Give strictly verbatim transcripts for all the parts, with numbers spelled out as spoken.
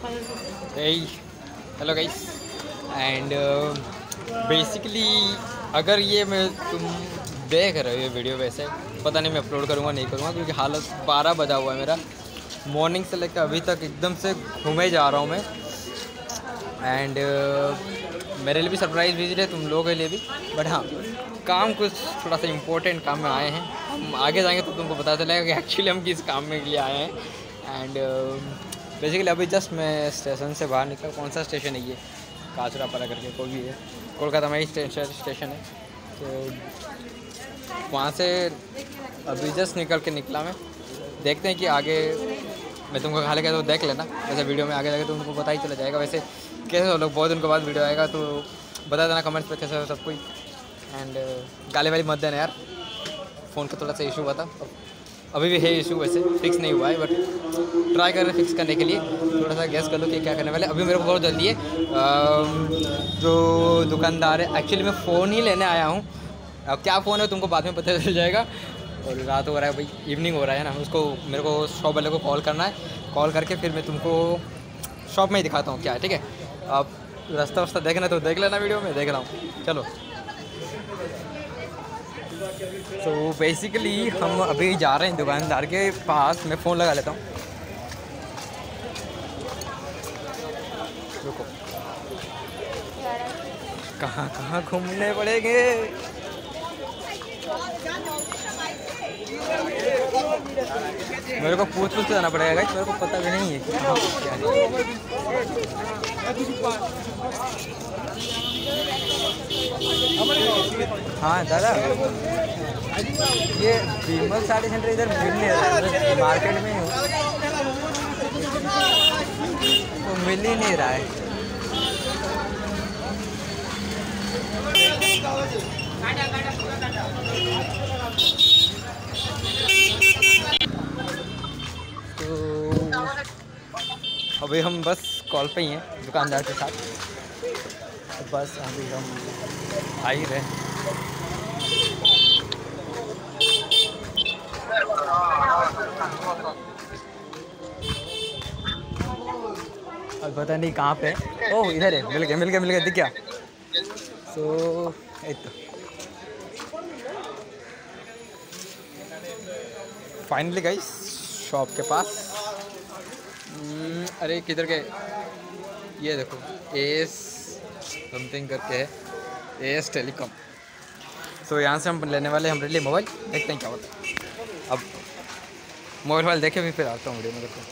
Hello guys and basically अगर ये मैं तुम देख रहे हो ये वीडियो, वैसे पता नहीं मैं अपलोड करूँगा नहीं करूँगा, क्योंकि हालत बारह बजा हुआ है मेरा। मॉर्निंग से लेकर अभी तक एकदम से घूमे जा रहा हूँ मैं। एंड uh, मेरे लिए भी सरप्राइज़ विजिट है, तुम लोगों के लिए भी। बट हाँ, काम कुछ थोड़ा सा इम्पोर्टेंट काम में आए हैं। हम आगे जाएंगे तो तुमको पता चलेगा कि एक्चुअली हम किस काम में के लिए आए हैं। एंड बेसिकली अभी जस्ट मैं स्टेशन से बाहर निकला। कौन सा स्टेशन है ये? काचरापारा करके कोई भी है, कोलकाता में ही स्टेशन है। तो वहाँ से अभी जस्ट निकल के निकला मैं। देखते हैं कि आगे मैं तुमको खा लेगा तो देख लेना। वैसे वीडियो में आगे जाके तो तुमको पता ही चला जाएगा। वैसे कैसे हो लोग, बहुत दिन के बाद वीडियो आएगा तो बता देना कमेंट्स पे कैसे हो सब कोई। एंड गाली वाली मत देना यार, फ़ोन का थोड़ा सा इशू हुआ था, अभी भी है इशू, वैसे फिक्स नहीं हुआ है बट ट्राई कर रहे फिक्स करने के लिए। थोड़ा सा गैस कर लो कि क्या करने वाले। अभी मेरे को बहुत जल्दी है। जो दुकानदार है, एक्चुअली मैं फ़ोन ही लेने आया हूँ। अब क्या फ़ोन है तुमको बाद में पता चल जाएगा। और रात हो रहा है भाई, इवनिंग हो रहा है ना, उसको मेरे को शॉप वाले को कॉल करना है। कॉल करके फिर मैं तुमको शॉप में ही दिखाता हूँ क्या है, ठीक है। आप रास्ता वास्ता देखना तो देख लेना, वीडियो में देख रहा हूँ। चलो, तो बेसिकली हम अभी जा रहे हैं दुकानदार के पास। मैं फ़ोन लगा लेता हूँ, रुको। कहाँ कहाँ घूमने पड़ेंगे? मेरे को पूछ पूछ जाना पड़ेगा गाइस, मेरे को पता भी नहीं है कि कहाँ क्या है। हाँ दादा, ये विमल साड़ी सेंटर इधर मिल नहीं रहा है, मार्केट में हूँ तो मिल ही नहीं रहा है। तो अभी हम बस कॉल पे ही हैं दुकानदार के साथ। तो बस अभी हम आ ही रहे हैं। अब पता नहीं कहाँ पे है। ओह इधर है, मिल गया मिल गया मिल गया, दिख गया। सो तो फाइनली गाइस शॉप के पास। अरे किधर के, ये देखो एस समथिंग करके है, एस टेलीकॉम। सो यहाँ से हम लेने वाले हमारे लिए मोबाइल। देखते हैं क्या होता है। अब मोबाइल वाइल देखे भी फिर आता हूँ वीडियो में। देखो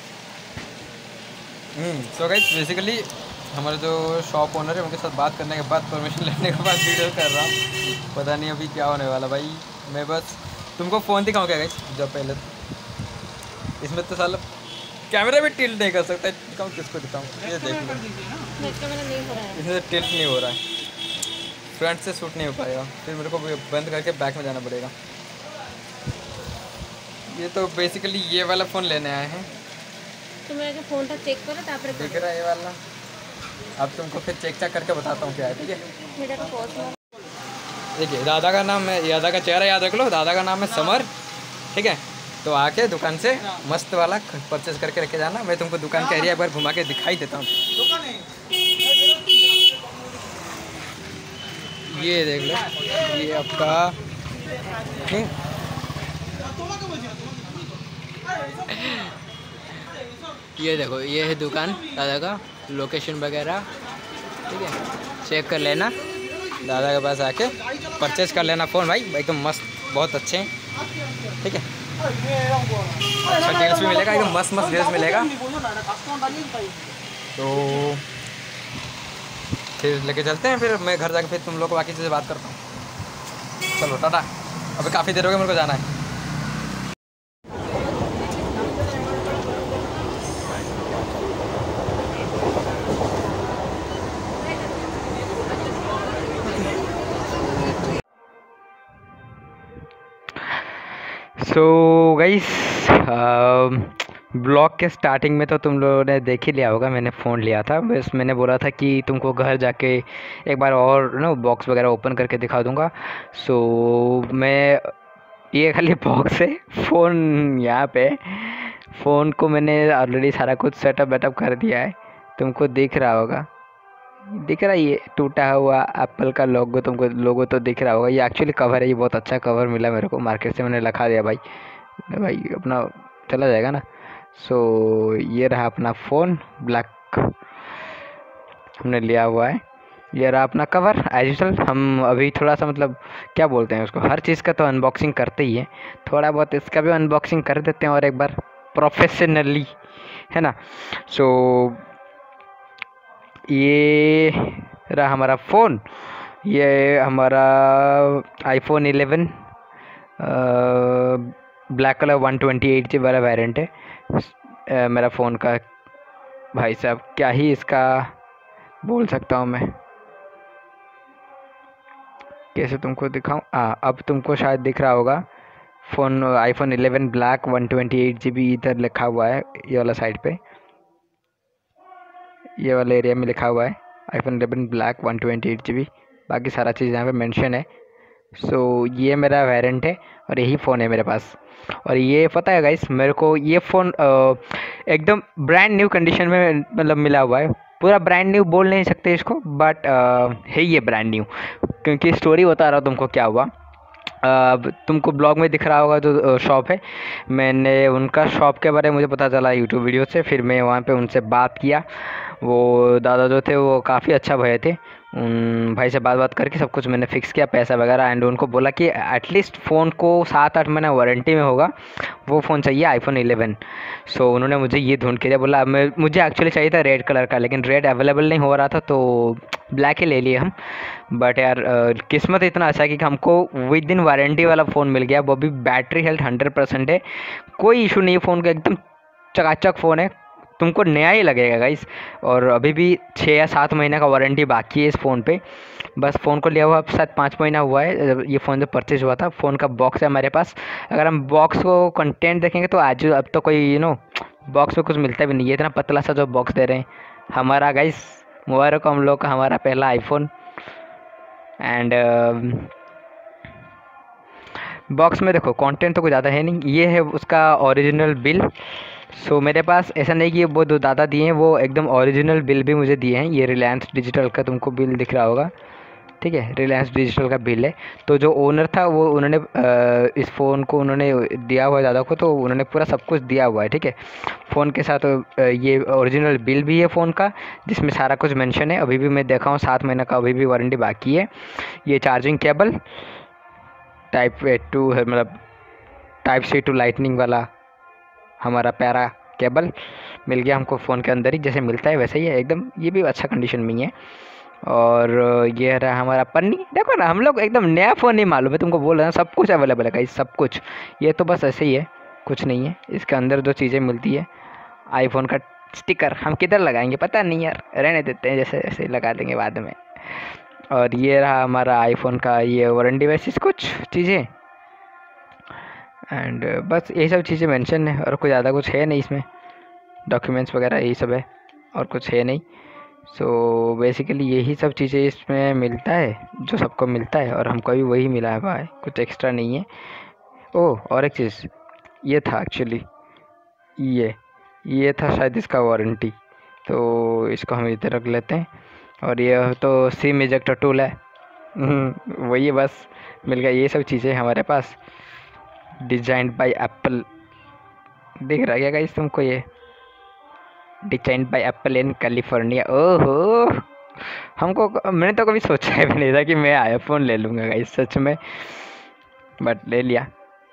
सो गाइस बेसिकली हमारे जो शॉप ओनर है उनके साथ बात करने के बाद, परमिशन लेने के बाद वीडियो कर रहा हूँ। पता नहीं अभी क्या होने वाला भाई। मैं बस तुमको फ़ोन दिखाऊँ क्या गाइस? जब पहले इसमें तो साला कैमरा भी टिल्ट नहीं कर सकता। दिखाऊँ किसको दिखाऊँ? ये देख लो, इसमें टिल्ट नहीं हो रहा है, फ्रंट से शूट नहीं हो पाएगा। फिर मेरे को बंद करके बैक में जाना पड़ेगा। ये तो बेसिकली ये वाला फ़ोन लेने आए हैं। तो मेरा फ़ोन था चेक करो, तापर दिख रहा है ये वाला। अब तुमको फिर चेक चेक करके बताता हूँ क्या है, ठीक है। देखिए दादा का नाम है, दादा का चेहरा याद रख लो। दादा का नाम है समर, ठीक है। तो आके दुकान से मस्त वाला परचेज करके रखे जाना। मैं तुमको दुकान का एरिया एक बार घुमा के दिखाई देता हूँ। ये देख लो, ये आपका ये देखो, ये है दुकान दादा का, लोकेशन वगैरह, ठीक है। चेक कर लेना, दादा के पास आके परचेज कर लेना फ़ोन भाई। एकदम मस्त, बहुत अच्छे हैं, ठीक है। अच्छा डील्स भी मिलेगा, एकदम मस्त मस्त डील्स मिलेगा। तो फिर लेके चलते हैं। फिर मैं घर जाके फिर तुम लोग को बाकी चीज़ें बात करता हूँ। चलो टाटा, अभी काफ़ी देर हो गई, मेरे को जाना है। सो गाइस ब्लॉग के स्टार्टिंग में तो तुम लोगों ने देख ही लिया होगा, मैंने फ़ोन लिया था। बस मैंने बोला था कि तुमको घर जाके एक बार और ना बॉक्स वगैरह ओपन करके दिखा दूंगा। सो मैं ये खाली बॉक्स है, फ़ोन यहाँ पे फ़ोन को मैंने ऑलरेडी सारा कुछ सेटअप वेटअप कर दिया है, तुमको दिख रहा होगा, दिख रहा है ये टूटा हुआ एप्पल का लोगो, तुमको लोगो तो दिख रहा होगा। ये एक्चुअली कवर है, ये बहुत अच्छा कवर मिला मेरे को मार्केट से, मैंने लगा दिया भाई भाई अपना चला जाएगा ना। सो ये रहा अपना फ़ोन, ब्लैक हमने लिया हुआ है। ये रहा अपना कवर एज यूजुअल। हम अभी थोड़ा सा मतलब क्या बोलते हैं उसको, हर चीज़ का तो अनबॉक्सिंग करते ही है, थोड़ा बहुत इसका भी अनबॉक्सिंग कर देते हैं और एक बार प्रोफेशनली, है ना। सो ये रहा हमारा फ़ोन, ये हमारा iPhone eleven black colour one twenty eight G वाला वेरिएंट है। अ, मेरा फ़ोन का भाई साहब क्या ही इसका बोल सकता हूँ मैं, कैसे तुमको दिखाऊं। हाँ अब तुमको शायद दिख रहा होगा, phone iPhone eleven black one twenty eight G B इधर लिखा हुआ है, ये वाला साइड पे, ये वाला एरिया में लिखा हुआ है iPhone eleven black one twenty eight G B, बाकी सारा चीज़ यहाँ पे मेंशन है। सो so, ये मेरा वेरिएंट है और यही फ़ोन है मेरे पास। और ये पता है गाइस, मेरे को ये फ़ोन एकदम ब्रांड न्यू कंडीशन में मतलब मिला हुआ है। पूरा ब्रांड न्यू बोल नहीं सकते इसको, बट है ये ब्रांड न्यू, क्योंकि स्टोरी बता रहा हूँ तुमको क्या हुआ। अब तुमको ब्लॉग में दिख रहा होगा जो शॉप है, मैंने उनका शॉप के बारे में मुझे पता चला यूट्यूब वीडियो से, फिर मैं वहाँ पे उनसे बात किया। वो दादा जो थे वो काफ़ी अच्छा भैया थे, उन भाई से बात बात करके सब कुछ मैंने फ़िक्स किया, पैसा वगैरह, एंड उनको बोला कि एटलीस्ट फ़ोन को सात आठ महीना वारंटी में होगा, वो फ़ोन चाहिए आईफोन इलेवन। सो उन्होंने मुझे ये ढूंढ के दिया, बोला मैं मुझे एक्चुअली चाहिए था रेड कलर का, लेकिन रेड अवेलेबल नहीं हो रहा था तो ब्लैक ही ले लिए हम। बट यार किस्मत इतना अच्छा है कि हमको विद इन वारंटी वाला फ़ोन मिल गया, वो भी बैटरी हेल्थ हंड्रेड परसेंट है, कोई इशू नहीं है फ़ोन का, एकदम चकाचक फ़ोन है, तुमको नया ही लगेगा गाइस। और अभी भी छः या सात महीने का वारंटी बाकी है इस फ़ोन पे। बस फ़ोन को लिया हुआ अब शायद पाँच महीना हुआ है जब ये फ़ोन जब परचेज हुआ था। फ़ोन का बॉक्स है हमारे पास, अगर हम बॉक्स को कंटेंट देखेंगे तो आज अब तो कोई यू नो बॉक्स में कुछ मिलता भी नहीं है, इतना पतला सा जो बॉक्स दे रहे हैं हमारा गाइस। मुबारक हम लोग का हमारा पहला आईफोन। एंड बॉक्स में देखो कंटेंट तो कुछ ज़्यादा है नहीं, ये है उसका ओरिजिनल बिल। सो so, मेरे पास ऐसा नहीं कि वो दो दादा दिए हैं, वो एकदम ओरिजिनल बिल भी मुझे दिए हैं। ये रिलायंस डिजिटल का तुमको बिल दिख रहा होगा, ठीक है, रिलायंस डिजिटल का बिल है। तो जो ओनर था वो उन्होंने इस फ़ोन को उन्होंने दिया हुआ है दादा को, तो उन्होंने पूरा सब कुछ दिया हुआ है, ठीक है। फ़ोन के साथ ये ओरिजिनल बिल भी है फ़ोन का, जिसमें सारा कुछ मेंशन है। अभी भी मैं देखा हूँ सात महीने का अभी भी वारंटी बाकी है। ये charging cable type A to मतलब टाइप सी टू लाइटनिंग वाला हमारा प्यारा केबल मिल गया हमको फ़ोन के अंदर ही, जैसे मिलता है वैसे ही है एकदम, ये भी अच्छा कंडीशन में ही है। और ये रहा हमारा पन्नी, देखो ना हम लोग एकदम नया फ़ोन नहीं मालूम है, तुमको बोल रहे हैं सब कुछ अवेलेबल है गाइस, सब कुछ। ये तो बस ऐसे ही है, कुछ नहीं है इसके अंदर जो चीज़ें मिलती है। आईफोन का स्टिकर हम किधर लगाएंगे पता नहीं यार, रहने देते हैं, जैसे ऐसे ही लगा देंगे बाद में। और ये रहा हमारा आईफोन का ये वारंटी वैसे कुछ चीज़ें, एंड बस यही सब चीज़ें मेंशन है, और कोई ज़्यादा कुछ है नहीं इसमें, डॉक्यूमेंट्स वगैरह यही सब है और कुछ है नहीं। सो so, बेसिकली यही सब चीज़ें इसमें मिलता है जो सबको मिलता है, और हमको भी वही मिला हुआ है, कुछ एक्स्ट्रा नहीं है। ओह और एक चीज़ ये था एक्चुअली, ये ये था शायद इसका वारंटी, तो इसको हम इधर रख लेते हैं। और ये तो सिम इजेक्टर टूल है, वही बस मिल गया। ये सब चीज़ें हमारे पास, डिजाइंड बाय एप्पल, दिख रहा है गाइस तुमको, ये designed by Apple in California. ओहो हमको, मैंने तो कभी सोचा भी नहीं था कि मैं आईफोन ले लूँगा गाइस सच में, बट ले लिया।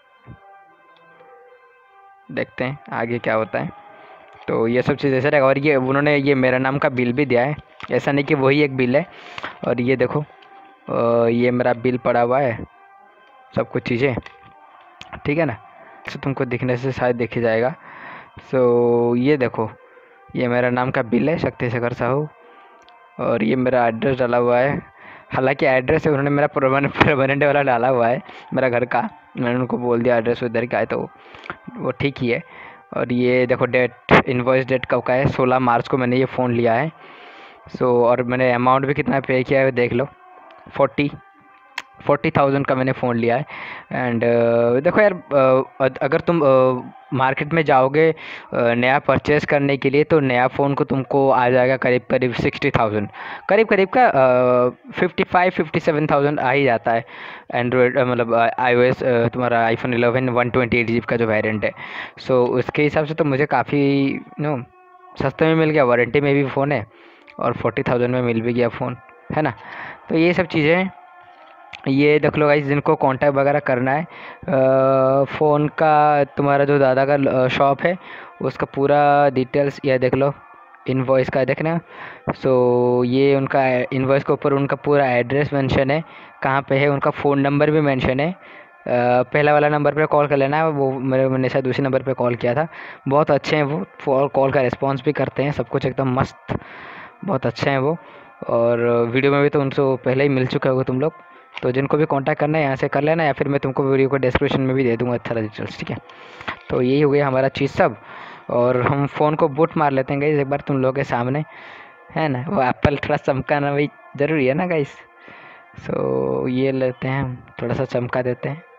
देखते हैं आगे क्या होता है। तो ये सब चीज़ ऐसे रहेगा। और ये उन्होंने ये मेरा नाम का बिल भी दिया है, ऐसा नहीं कि वही एक बिल है। और ये देखो ये मेरा बिल पड़ा हुआ है, सब कुछ चीज़ें, ठीक है ना। तो तुमको दिखने से शायद दिख जाएगा। सो ये देखो ये मेरा नाम का बिल है, शक्ति शेखर साहू, और ये मेरा एड्रेस डाला हुआ है। हालांकि एड्रेस है उन्होंने मेरा परमानेंट वाला डाला हुआ है मेरा घर का, मैंने उनको बोल दिया एड्रेस उधर का है, तो वो ठीक ही है। और ये देखो डेट, इनवॉइस डेट कब का है, सोलह मार्च को मैंने ये फ़ोन लिया है। सो और मैंने अमाउंट भी कितना पे किया है देख लो, फोर्टी फोर्टी थाउजेंड का मैंने फ़ोन लिया है। एंड देखो यार, uh, अगर तुम मार्केट uh, में जाओगे uh, नया परचेज़ करने के लिए, तो नया फ़ोन को तुमको आ जाएगा करीब करीब सिक्सटी थाउजेंड, करीब करीब का fifty five fifty seven thousand आ ही जाता है। एंड्रॉयड मतलब आई ओ एस तुम्हारा iPhone eleven one twenty eight G B का जो वेरिएंट है। सो so, उसके हिसाब से तो मुझे काफ़ी नो सस्ते में मिल गया, वारंटी में भी फ़ोन है और फोर्टी थाउजेंड में मिल भी गया फ़ोन, है ना। तो ये सब चीज़ें हैं। ये देख लो गाइस, जिनको कांटेक्ट वगैरह करना है फ़ोन का, तुम्हारा जो दादा का शॉप है उसका पूरा डिटेल्स ये देख लो, इनवॉइस का देखना। सो ये उनका इनवॉइस के ऊपर उनका पूरा एड्रेस मेंशन है, कहाँ पे है, उनका फ़ोन नंबर भी मेंशन है। Uh, पहला वाला नंबर पे कॉल कर लेना है, वो मेरे मैंने शायद दूसरे नंबर पे कॉल किया था। बहुत अच्छे हैं वो, कॉल का रिस्पांस भी करते हैं, सब कुछ एकदम मस्त, बहुत अच्छे हैं वो। और वीडियो में भी तो उनसे पहले ही मिल चुके हो तुम लोग, तो जिनको भी कांटेक्ट करना है यहाँ से कर लेना, या फिर मैं तुमको वीडियो को डिस्क्रिप्शन में भी दे दूँगा अच्छा डिटेल्स, ठीक है। तो यही हो गया हमारा चीज़ सब, और हम फ़ोन को बूट मार लेते हैं गाइस एक बार तुम लोगों के सामने, है ना। वो एप्पल थोड़ा चमकाना भाई ज़रूरी है ना गाइस। सो ये लेते हैं हम, थोड़ा सा चमका देते हैं।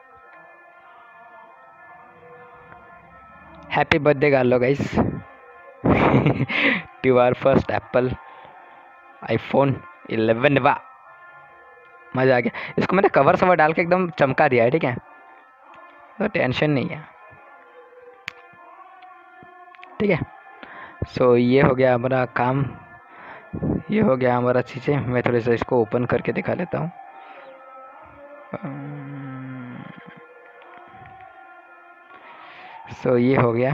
हैप्पी बर्थडे कर लो guys to our first Apple iPhone eleven. वाह, मज़ा आ गया। इसको मैंने कवर सवर डाल के एकदम चमका दिया है, ठीक है, तो टेंशन नहीं है, ठीक है। सो ये हो गया हमारा काम, ये हो गया हमारा चीज़ें। मैं थोड़ा सा इसको ओपन करके दिखा लेता हूँ। सो ये हो गया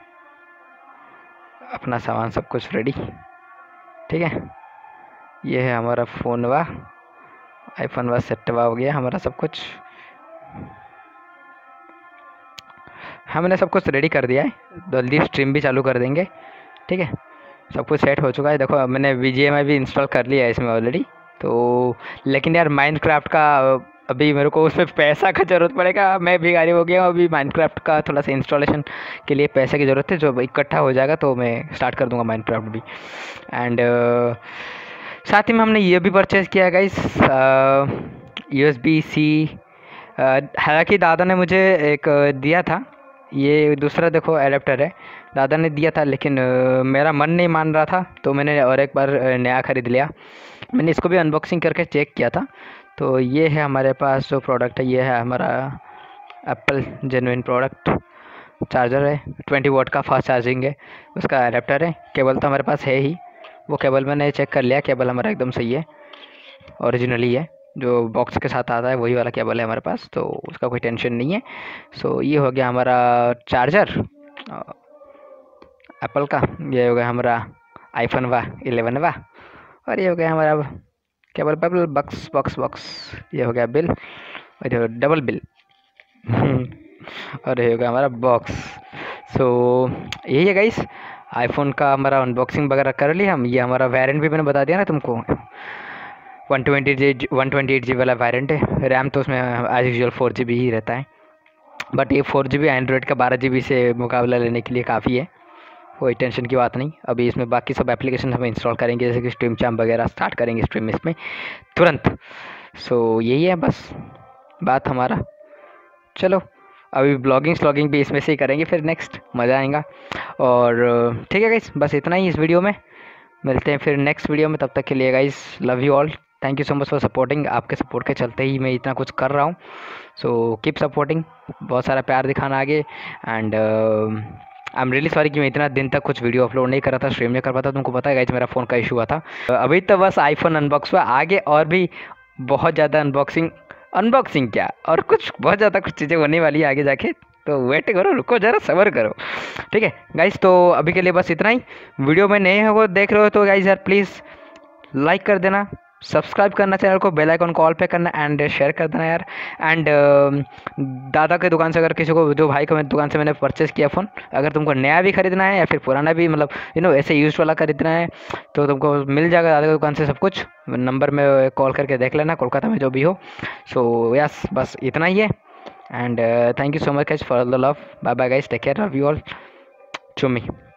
अपना सामान, सब कुछ रेडी, ठीक है। ये है हमारा फ़ोन वा आईफोन वा सेट वा हो गया हमारा सब कुछ। हमने सब कुछ रेडी कर दिया है, जल्दी स्ट्रीम भी चालू कर देंगे, ठीक है। सब कुछ सेट हो चुका है। देखो मैंने वी जी एम आई भी इंस्टॉल कर लिया है इसमें ऑलरेडी, तो लेकिन यार माइनक्राफ्ट का अभी मेरे को उसमें पैसा का ज़रूरत पड़ेगा। मैं भिखारी हो गया हूँ, अभी माइनक्राफ्ट का थोड़ा सा इंस्टॉलेशन के लिए पैसे की ज़रूरत है, जो इकट्ठा हो जाएगा तो मैं स्टार्ट कर दूँगा माइनक्राफ्ट भी। एंड uh, साथ ही में हमने ये भी परचेज़ किया guys, U S B C. हालांकि दादा ने मुझे एक दिया था, ये दूसरा देखो एडेप्टर है, दादा ने दिया था, लेकिन uh, मेरा मन नहीं मान रहा था, तो मैंने और एक बार नया ख़रीद लिया। मैंने इसको भी अनबॉक्सिंग करके चेक किया था। तो ये है हमारे पास जो प्रोडक्ट है, ये है हमारा एप्पल जेन्युइन प्रोडक्ट। चार्जर है, ट्वेंटी वॉट का फास्ट चार्जिंग है, उसका एडेप्टर है। केबल तो हमारे पास है ही, वो केबल मैंने चेक कर लिया, केबल हमारा एकदम सही है, ओरिजिनली है, जो बॉक्स के साथ आता है वही वाला केबल है हमारे पास, तो उसका कोई टेंशन नहीं है। सो ये हो गया हमारा चार्जर एप्पल का, ये हो गया हमारा आईफोन वा इलेवन वा, और ये हो गया हमारा केबल पेबल बॉक्स बॉक्स बॉक्स, ये हो गया बिल, और ये डबल बिल और ये हो गया हमारा बॉक्स। सो यही है गाइस, आईफोन का हमारा अनबॉक्सिंग वगैरह कर लिया हम। ये हमारा वेरिएंट भी मैंने बता दिया ना तुमको, one twenty G one twenty eight G B वाला वेरिएंट है। रैम तो उसमें as usual four G B ही रहता है, बट ये फोर जी बी एंड्रॉयड का बारह जी बी से मुकाबला लेने के लिए काफ़ी है, कोई टेंशन की बात नहीं। अभी इसमें बाकी सब एप्लीकेशन हम इंस्टॉल करेंगे, जैसे कि स्ट्रीम चैम्प वगैरह स्टार्ट करेंगे स्ट्रीम इसमें तुरंत। सो यही है बस बात हमारा। चलो अभी ब्लॉगिंग स्लॉगिंग भी इसमें से ही करेंगे, फिर नेक्स्ट मज़ा आएगा। और ठीक है गाइस, बस इतना ही इस वीडियो में, मिलते हैं फिर नेक्स्ट वीडियो में। तब तक के लिए guys love you all, thank you so much for supporting. आपके सपोर्ट के चलते ही मैं इतना कुछ कर रहा हूँ। सो कीप सपोर्टिंग, बहुत सारा प्यार दिखाना आगे। And I am really sorry कि मैं इतना दिन तक कुछ वीडियो अपलोड नहीं कर रहा था, स्ट्रीम नहीं कर पाता। तुमको पता है गाइस मेरा फ़ोन का इशू हुआ था। अभी तो बस आईफोन अनबॉक्स हुआ, आगे और भी बहुत ज़्यादा अनबॉक्सिंग अनबॉक्सिंग क्या और कुछ बहुत ज़्यादा कुछ चीज़ें होने वाली है आगे जाके, तो वेट करो, रुको ज़रा, सब्र करो, ठीक है गाइस। तो अभी के लिए बस इतना ही। वीडियो में नए हो देख रहे हो तो गाइस यार प्लीज़ लाइक कर देना, सब्सक्राइब करना चैनल को, बेल आइकन को ऑल पे करना, एंड शेयर कर देना यार। एंड दादा के दुकान से अगर किसी को, जो भाई को मेरी दुकान से मैंने परचेज़ किया फ़ोन, अगर तुमको नया भी ख़रीदना है या फिर पुराना भी, मतलब यू नो ऐसे यूज वाला ख़रीदना है, तो तुमको मिल जाएगा दादा की दुकान से सब कुछ। नंबर में कॉल करके देख लेना, कोलकाता में जो भी हो। सो यस, बस इतना ही है। And thank you so much guys for the love, bye bye guys, take care, love you all, चुम्मी।